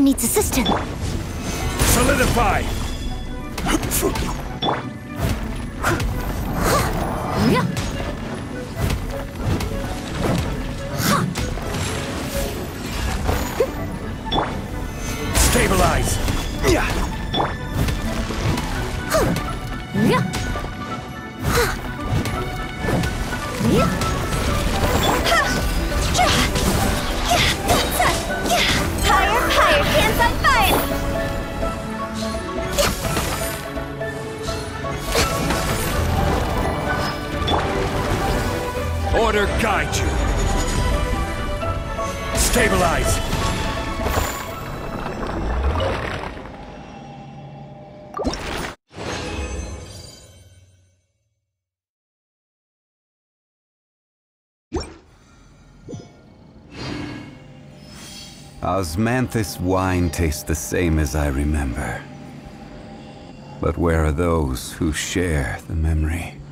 needs assistance. Solidify! Stabilize! Higher, hands on fire! Order guide you! Stabilize! Osmanthus wine tastes the same as I remember. But where are those who share the memory?